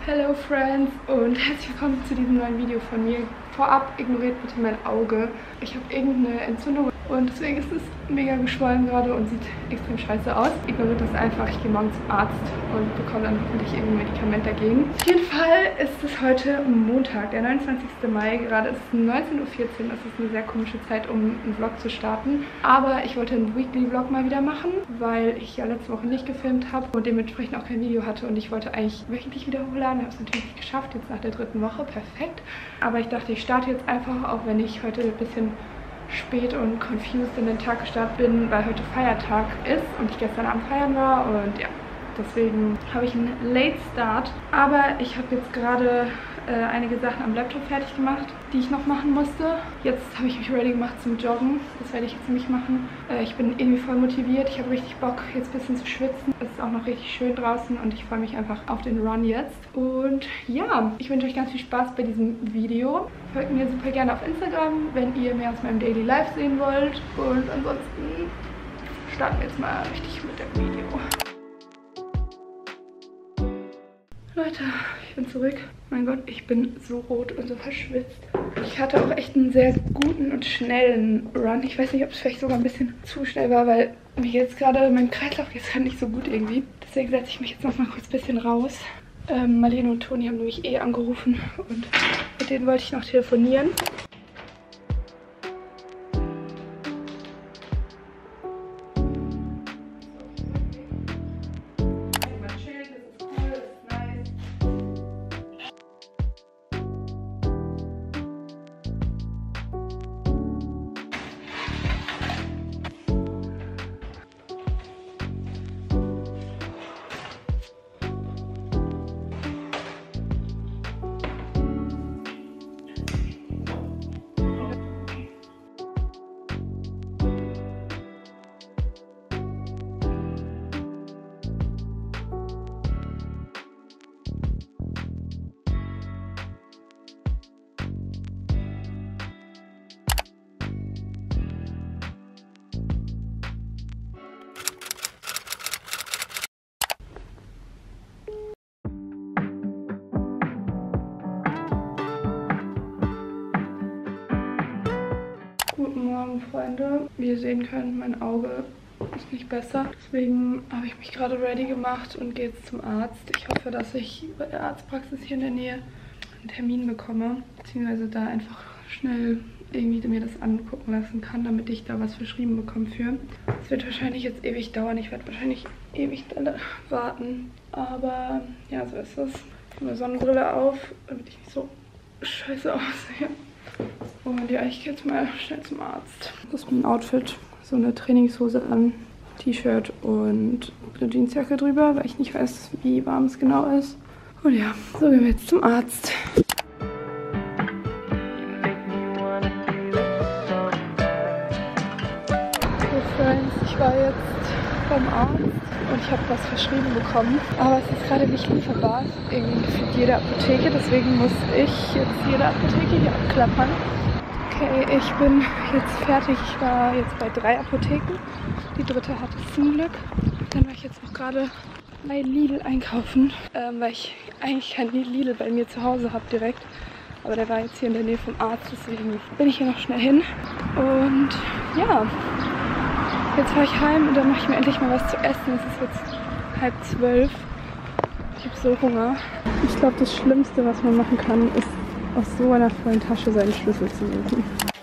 Hello Friends und herzlich willkommen zu diesem neuen Video von mir. Vorab ignoriert bitte mein Auge. Ich habe irgendeine Entzündung und deswegen ist es mega geschwollen gerade und sieht extrem scheiße aus. Ignoriert das einfach. Ich gehe morgen zum Arzt und bekomme dann hoffentlich irgendein Medikament dagegen. Auf jeden Fall ist es heute Montag, der 29. Mai. Gerade ist es 19:14 Uhr. Das ist eine sehr komische Zeit, um einen Vlog zu starten. Aber ich wollte einen Weekly-Vlog mal wieder machen, weil ich ja letzte Woche nicht gefilmt habe und dementsprechend auch kein Video hatte. Und ich wollte eigentlich wöchentlich wieder hochladen. Habe es natürlich nicht geschafft, jetzt nach der 3. Woche. Perfekt. Aber ich dachte, ich starte jetzt einfach, auch wenn ich heute ein bisschen spät und confused in den Tag gestartet bin, weil heute Feiertag ist und ich gestern Abend feiern war und ja, deswegen habe ich einen Late Start. Aber ich habe jetzt gerade einige Sachen am Laptop fertig gemacht, die ich noch machen musste. Jetzt habe ich mich ready gemacht zum Joggen. Das werde ich jetzt nämlich machen. Ich bin irgendwie voll motiviert. Ich habe richtig Bock, jetzt ein bisschen zu schwitzen. Es ist auch noch richtig schön draußen und ich freue mich einfach auf den Run jetzt. Und ja, ich wünsche euch ganz viel Spaß bei diesem Video. Folgt mir super gerne auf Instagram, wenn ihr mehr aus meinem Daily Life sehen wollt. Und ansonsten starten wir jetzt mal richtig mit dem Video. Leute, ich bin zurück. Mein Gott, ich bin so rot und so verschwitzt. Ich hatte auch echt einen sehr guten und schnellen Run. Ich weiß nicht, ob es vielleicht sogar ein bisschen zu schnell war, weil mir jetzt gerade, mein Kreislauf jetzt gerade nicht so gut irgendwie. Deswegen setze ich mich jetzt noch mal kurz ein bisschen raus. Marlene und Toni haben nämlich angerufen und mit denen wollte ich noch telefonieren. Guten Morgen, Freunde. Wie ihr sehen könnt, mein Auge ist nicht besser. Deswegen habe ich mich gerade ready gemacht und gehe jetzt zum Arzt. Ich hoffe, dass ich bei der Arztpraxis hier in der Nähe einen Termin bekomme. Beziehungsweise da einfach schnell irgendwie mir das angucken lassen kann, damit ich da was verschrieben bekomme für. Es wird wahrscheinlich jetzt ewig dauern. Ich werde wahrscheinlich ewig warten. Aber ja, so ist es. Ich habe eine Sonnenbrille auf, damit ich nicht so scheiße aussehe. Und ja, ich gehe jetzt mal schnell zum Arzt. Das ist mein Outfit. So eine Trainingshose an, T-Shirt und eine Jeansjacke drüber, weil ich nicht weiß, wie warm es genau ist. Und ja, so gehen wir jetzt zum Arzt. So Friends, ich war jetzt beim Arzt und ich habe was verschrieben bekommen. Aber es ist gerade nicht lieferbar, irgendwie für jede Apotheke. Deswegen muss ich jetzt jede Apotheke hier abklappern. Okay, ich bin jetzt fertig. Ich war jetzt bei 3 Apotheken. Die dritte hatte es zum Glück. Dann war ich jetzt auch gerade bei Lidl einkaufen, weil ich eigentlich kein Lidl bei mir zu Hause habe direkt. Aber der war jetzt hier in der Nähe vom Arzt, deswegen bin ich hier noch schnell hin. Und ja, jetzt fahre ich heim und dann mache ich mir endlich mal was zu essen. Es ist jetzt 11:30. Ich habe so Hunger. Ich glaube, das Schlimmste, was man machen kann, ist aus so einer vollen Tasche seinen Schlüssel zu suchen.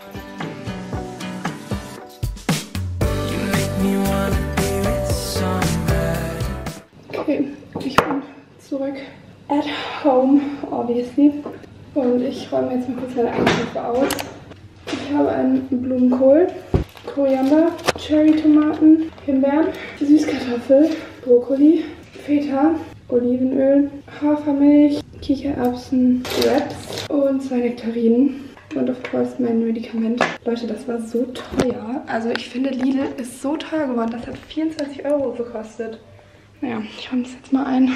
Okay, ich bin zurück at home, obviously. Und ich räume jetzt mal kurz meine Einkäufe aus. Ich habe einen Blumenkohl, Koriander, Cherry-Tomaten, Himbeeren, Süßkartoffel, Brokkoli, Feta, Olivenöl, Hafermilch, Kichererbsen, Wraps und 2 Nektarinen. Und of course mein Medikament. Leute, das war so teuer. Also ich finde, Lidl ist so teuer geworden. Das hat 24 € gekostet. Naja, ich räume das jetzt mal ein.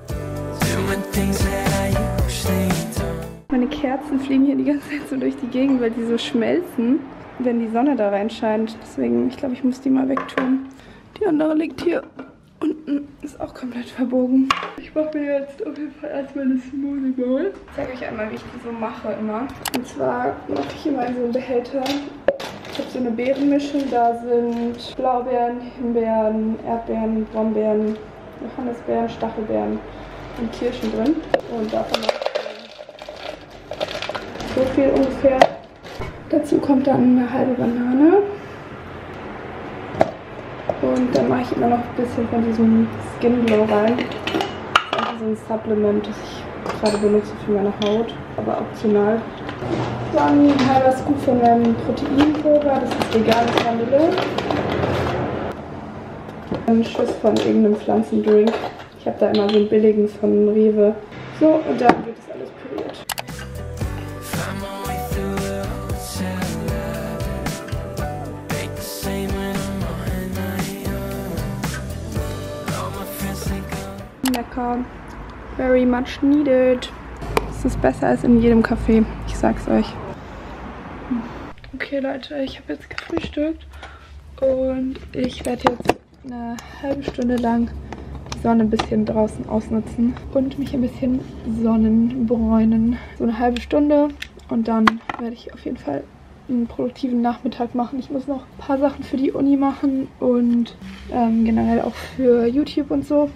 Meine Kerzen fliegen hier die ganze Zeit so durch die Gegend, weil die so schmelzen, wenn die Sonne da reinscheint. Deswegen, ich glaube, ich muss die mal wegtun. Die andere liegt hier Unten ist auch komplett verbogen. Ich mache mir jetzt auf jeden Fall erstmal eine Smoothie Bowl. Ich zeige euch einmal, wie ich die so mache immer. Und zwar mache ich immer in so einen Behälter. Ich habe so eine Beerenmischung. Da sind Blaubeeren, Himbeeren, Erdbeeren, Brombeeren, Johannisbeeren, Stachelbeeren und Kirschen drin. Und davon mache ich so viel ungefähr. Dazu kommt dann eine halbe Banane. Und dann mache ich immer noch ein bisschen von diesem Skin Glow rein. Das ist einfach so ein Supplement, das ich gerade benutze für meine Haut, aber optional. Dann ein halber Scoop von meinem Proteinpulver, das ist vegane Vanille. Ein Schuss von irgendeinem Pflanzendrink. Ich habe da immer so einen billigen von Rewe. So, und dann wird das alles püriert. Lecker. Very much needed. Das ist besser als in jedem Café. Ich sag's euch. Okay Leute, ich habe jetzt gefrühstückt und ich werde jetzt eine halbe Stunde lang die Sonne ein bisschen draußen ausnutzen und mich ein bisschen sonnenbräunen. So eine halbe Stunde und dann werde ich auf jeden Fall einen produktiven Nachmittag machen. Ich muss noch ein paar Sachen für die Uni machen und generell auch für YouTube und so.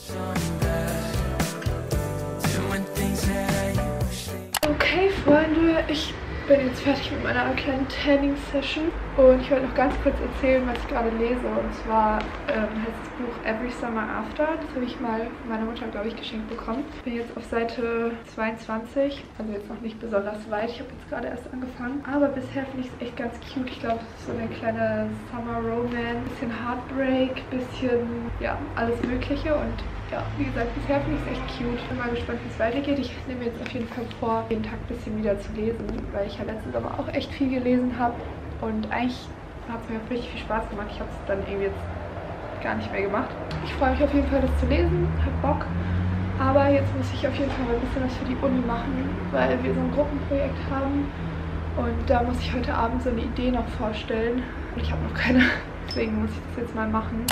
Okay, Freunde, ich bin jetzt fertig mit meiner kleinen Tanning-Session und ich wollte noch ganz kurz erzählen, was ich gerade lese. Und zwar heißt das Buch Every Summer After. Das habe ich mal von meiner Mutter, glaube ich, geschenkt bekommen. Ich bin jetzt auf Seite 22, also jetzt noch nicht besonders weit. Ich habe jetzt gerade erst angefangen, aber bisher finde ich es echt ganz cute. Ich glaube, es ist so eine kleine Summer Romance, bisschen Heartbreak, bisschen, ja, alles Mögliche. Und ja, wie gesagt, bisher finde ich es echt cute. Ich bin mal gespannt, wie es weitergeht. Ich nehme mir jetzt auf jeden Fall vor, jeden Tag ein bisschen wieder zu lesen, weil ich ja letzten Sommer auch echt viel gelesen habe. Und eigentlich hat es mir auch richtig viel Spaß gemacht. Ich habe es dann irgendwie jetzt gar nicht mehr gemacht. Ich freue mich auf jeden Fall, das zu lesen. Hab Bock. Aber jetzt muss ich auf jeden Fall mal ein bisschen was für die Uni machen, weil wir so ein Gruppenprojekt haben. Und da muss ich heute Abend so eine Idee noch vorstellen. Und ich habe noch keine. Deswegen muss ich das jetzt mal machen.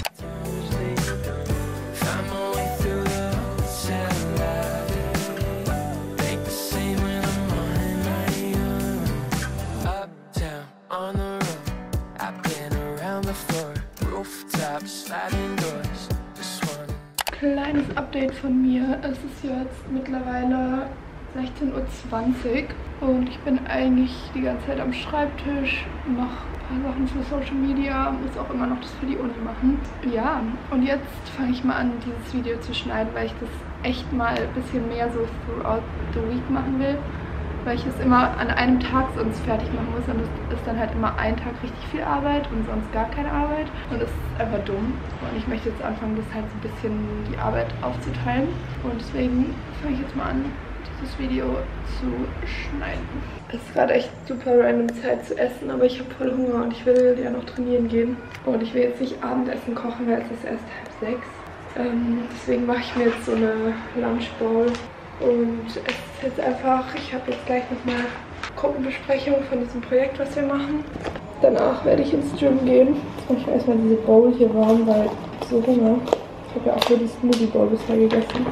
Kleines Update von mir. Es ist jetzt mittlerweile 16:20 Uhr und ich bin eigentlich die ganze Zeit am Schreibtisch, mache ein paar Sachen für Social Media, muss auch immer noch das für die Uni machen. Ja, und jetzt fange ich mal an, dieses Video zu schneiden, weil ich das echt mal ein bisschen mehr so throughout the week machen will. Weil ich es immer an einem Tag sonst fertig machen muss und es ist dann halt immer ein Tag richtig viel Arbeit und sonst gar keine Arbeit und das ist einfach dumm. Und ich möchte jetzt anfangen, das halt so ein bisschen die Arbeit aufzuteilen und deswegen fange ich jetzt mal an, dieses Video zu schneiden. Es ist gerade echt super random Zeit zu essen, aber ich habe voll Hunger und ich will ja noch trainieren gehen. Und ich will jetzt nicht Abendessen kochen, weil es ist erst 5:30. Deswegen mache ich mir jetzt so eine Lunch Bowl. Und es ist jetzt einfach, ich habe jetzt gleich noch eine Gruppenbesprechung von diesem Projekt, was wir machen. Danach werde ich ins Gym gehen. Und ich will erstmal diese Bowl hier warm, weil ich so Hunger. Ich habe ja auch nur die Smoothie Bowl bisher gegessen.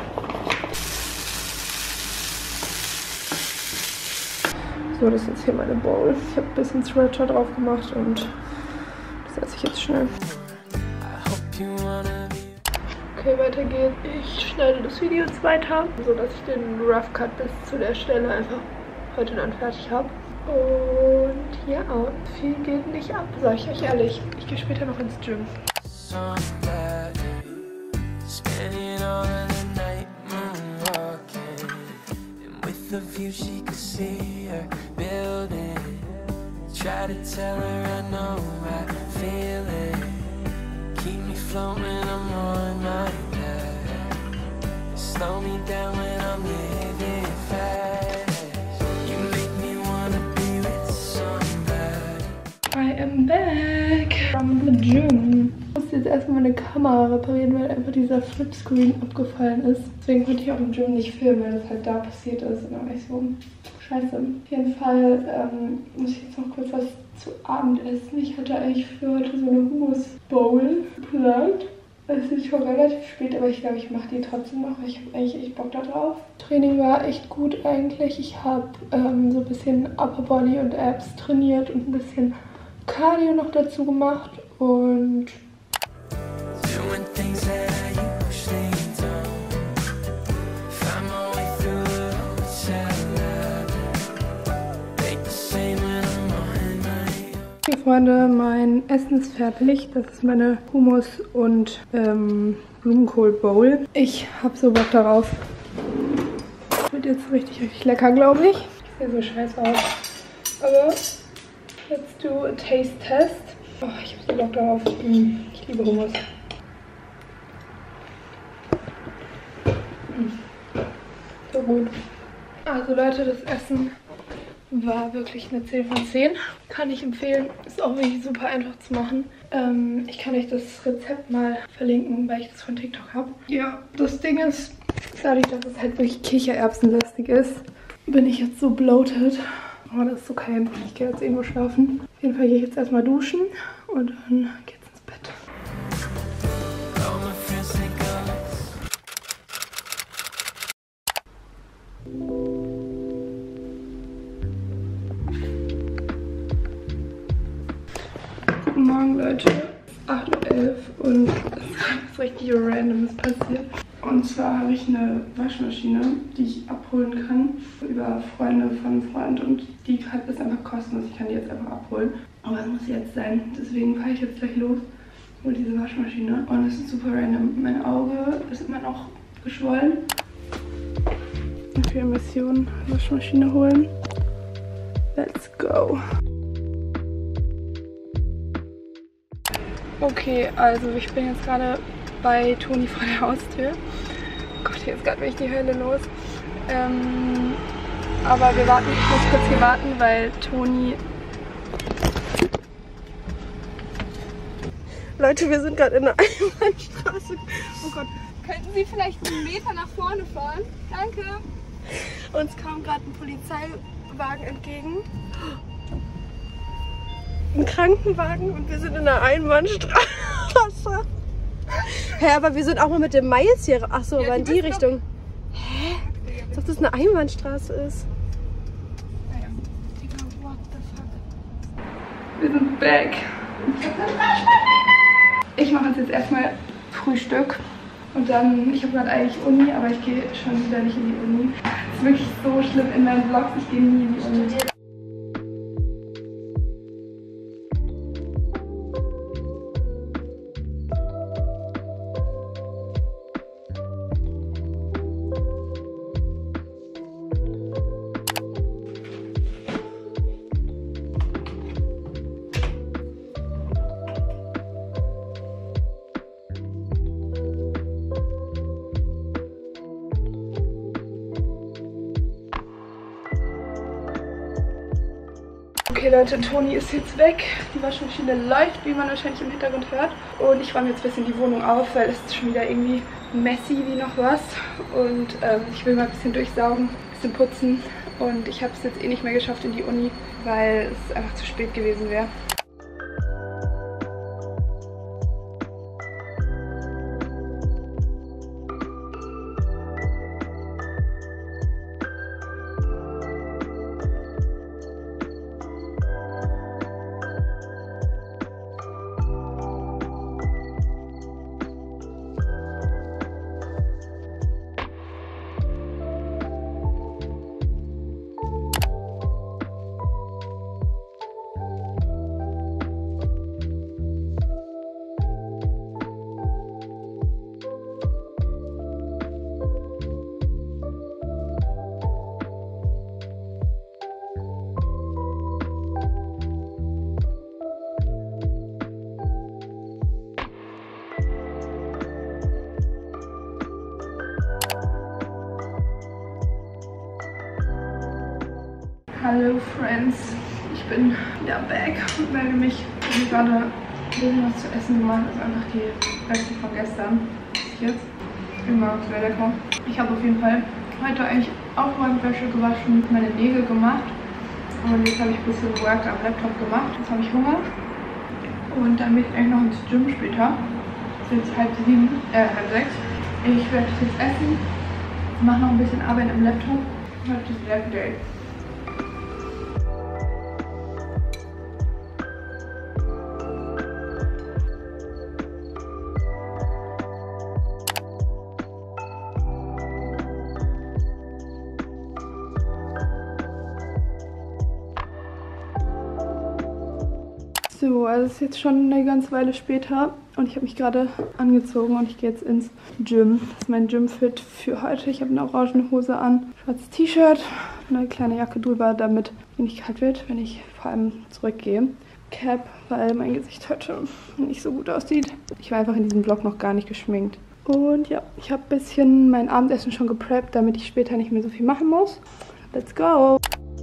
So, das ist jetzt hier meine Bowl. Ich habe ein bisschen Sriracha drauf gemacht und das esse ich jetzt schnell. Okay, weiter geht's. Ich schneide das Video jetzt weiter, sodass ich den Rough Cut bis zu der Stelle einfach heute dann fertig habe. Und ja, viel geht nicht ab, sag ich euch ehrlich. Ich gehe später noch ins Gym. Slow me down when I'm living fast. You make me wanna be with somebody. I am back from the gym. Ich musste jetzt erstmal meine Kamera reparieren, weil einfach dieser Flipscreen abgefallen ist. Deswegen konnte ich auch im Gym nicht filmen, weil das halt da passiert ist. Und dann war ich so, scheiße. Auf jeden Fall muss ich jetzt noch kurz was zu Abend essen. Ich hatte eigentlich für heute so eine Hummus-Bowl geplant. Es ist schon relativ spät, aber ich glaube, ich mache die trotzdem noch, weil ich habe eigentlich echt Bock da drauf. Training war echt gut eigentlich. Ich habe so ein bisschen Upper Body und Abs trainiert und ein bisschen Cardio noch dazu gemacht und okay, Freunde, mein Essen ist fertig. Das ist meine Hummus- und Blumenkohl-Bowl. Ich habe so Bock darauf. Wird jetzt richtig, richtig lecker, glaube ich. Ich sehe so scheiße aus. Aber let's do a taste test. Oh, ich habe so Bock darauf. Ich liebe Hummus. So gut. Also Leute, das Essen war wirklich eine 10 von 10. Kann ich empfehlen. Ist auch wirklich super einfach zu machen. Ich kann euch das Rezept mal verlinken, weil ich das von TikTok habe. Ja, das Ding ist, dadurch, dass es halt wirklich Kichererbsenlastig ist, bin ich jetzt so bloated. Aber das ist okay. Ich gehe jetzt irgendwo schlafen. Auf jeden Fall gehe ich jetzt erstmal duschen und dann geht's ins Bett. Guten Morgen, Leute. 8:11 Uhr und es ist richtig Randomes passiert. Und zwar habe ich eine Waschmaschine, die ich abholen kann über Freunde von einem Freund und die ist einfach kostenlos. Ich kann die jetzt einfach abholen. Aber es muss jetzt sein. Deswegen fahre ich jetzt gleich los mit dieser Waschmaschine. Und es ist super random. Mein Auge ist immer noch geschwollen. Für Mission Waschmaschine holen. Let's go. Okay, also ich bin jetzt gerade bei Toni vor der Haustür. Oh Gott, hier ist gerade wirklich die Hölle los. Aber wir warten, ich muss kurz hier warten, weil Toni... Leute, wir sind gerade in der Einbahnstraße. Oh Gott, könnten Sie vielleicht einen Meter nach vorne fahren? Danke. Uns kam gerade ein Polizeiwagen entgegen. Ein Krankenwagen und wir sind in der Einbahnstraße. Hä, aber wir sind auch mal mit dem Miles hier. Achso, ja, aber in die Richtung. Hä? Als ob das eine Einbahnstraße ist. Naja. What the fuck? Wir sind back. Ich mache jetzt erstmal Frühstück. Und dann, ich habe gerade eigentlich Uni, aber ich gehe schon wieder nicht in die Uni. Das ist wirklich so schlimm in meinen Vlogs, ich gehe nie in die Uni. Okay Leute, Toni ist jetzt weg. Die Waschmaschine läuft, wie man wahrscheinlich im Hintergrund hört. Und ich räume jetzt ein bisschen die Wohnung auf, weil es ist schon wieder irgendwie messy wie noch was. Und ich will mal ein bisschen durchsaugen, ein bisschen putzen. Und ich habe es jetzt eh nicht mehr geschafft in die Uni, weil es einfach zu spät gewesen wäre. Hallo Friends, ich bin wieder back und melde mich. Ich habe gerade ein bisschen was zu essen gemacht, das ist einfach die Reste von gestern. Jetzt immer sehr lecker. Ich habe auf jeden Fall heute eigentlich Aufräumwäsche gewaschen, meine Nägel gemacht und jetzt habe ich ein bisschen Work am Laptop gemacht. Jetzt habe ich Hunger und dann bin ich eigentlich noch ins Gym später. jetzt 6:30. Ich werde jetzt essen. Ich mache noch ein bisschen Arbeit am Laptop. Heute ist Lab Day. So, also es ist jetzt schon eine ganze Weile später und ich habe mich gerade angezogen und ich gehe jetzt ins Gym. Das ist mein Gym-Fit für heute. Ich habe eine orangene Hose an, schwarzes T-Shirt, eine kleine Jacke drüber, damit mir nicht kalt wird, wenn ich vor allem zurückgehe. Cap, weil mein Gesicht heute nicht so gut aussieht. Ich war einfach in diesem Vlog noch gar nicht geschminkt. Und ja, ich habe ein bisschen mein Abendessen schon gepreppt, damit ich später nicht mehr so viel machen muss. Let's go!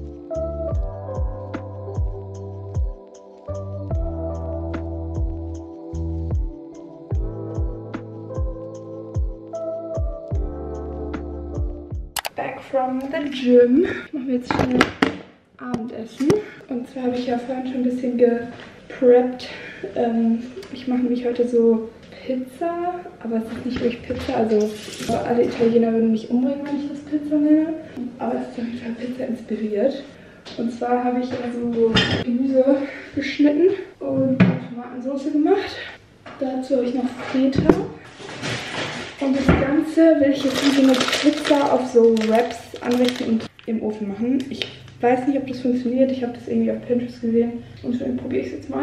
Back from the gym. Machen wir jetzt schnell Abendessen. Und zwar habe ich ja vorhin schon ein bisschen gepreppt. Ich mache nämlich heute so Pizza, aber es ist nicht wirklich Pizza. Also alle Italiener würden mich umbringen, wenn ich das Pizza nenne. Aber es ist auf jeden Fall Pizza inspiriert. Und zwar habe ich also Gemüse geschnitten und Tomatensauce gemacht. Dazu habe ich noch Feta. Und das Ganze will ich jetzt wie so eine Pizza auf so Wraps anrichten und im Ofen machen. Ich weiß nicht, ob das funktioniert. Ich habe das irgendwie auf Pinterest gesehen und deswegen probiere ich es jetzt mal.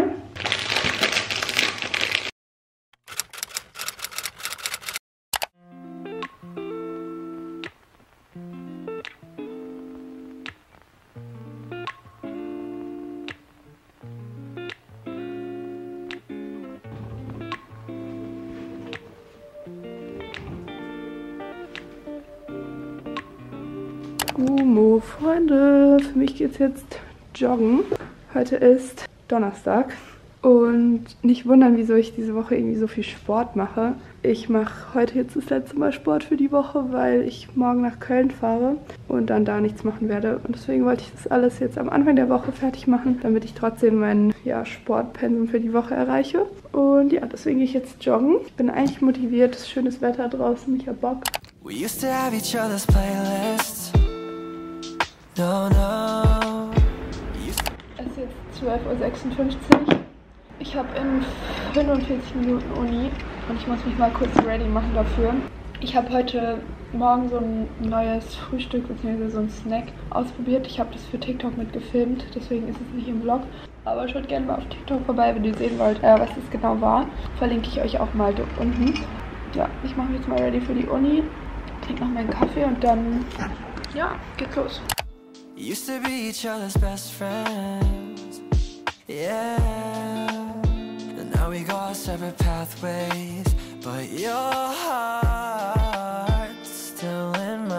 Gumo, Freunde, für mich geht's jetzt joggen. Heute ist Donnerstag und nicht wundern, wieso ich diese Woche irgendwie so viel Sport mache. Ich mache heute jetzt das letzte Mal Sport für die Woche, weil ich morgen nach Köln fahre und dann da nichts machen werde. Und deswegen wollte ich das alles jetzt am Anfang der Woche fertig machen, damit ich trotzdem mein Sportpensum für die Woche erreiche. Und ja, deswegen gehe ich jetzt joggen. Ich bin eigentlich motiviert, es ist schönes Wetter draußen, ich hab Bock. We used to have each other's playlists. No, no. Es ist jetzt 12:56 Uhr. Ich habe in 45 Minuten Uni und ich muss mich mal kurz ready machen dafür. Ich habe heute Morgen so ein neues Frühstück bzw. so ein Snack ausprobiert. Ich habe das für TikTok mitgefilmt, deswegen ist es nicht im Vlog. Aber schaut gerne mal auf TikTok vorbei, wenn ihr sehen wollt, was das genau war. Verlinke ich euch auch mal dort unten. Ja, ich mache mich jetzt mal ready für die Uni. Trinke noch meinen Kaffee und dann, ja, geht's los. Used to be each other's best friends. Yeah. And now we go our separate pathways. But your heart's still in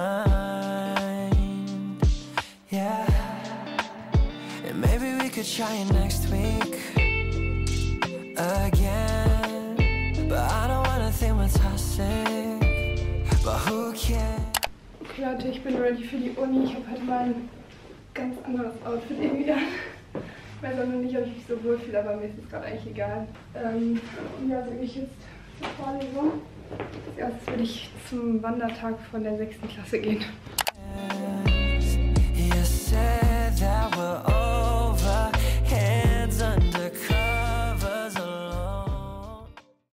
mine. Yeah. And maybe we could try it next week again. But I don't wanna think we're toxic. But who cares? Okay Leute, ich bin ready für die Uni. Ich habe heute mal ein ganz anderes Outfit irgendwie an. Ich weiß auch noch nicht, ob ich mich so wohlfühle, aber mir ist es gerade eigentlich egal. Und ja, so gehe ich jetzt zur Vorlesung. Als erstes will ich zum Wandertag von der 6. Klasse gehen.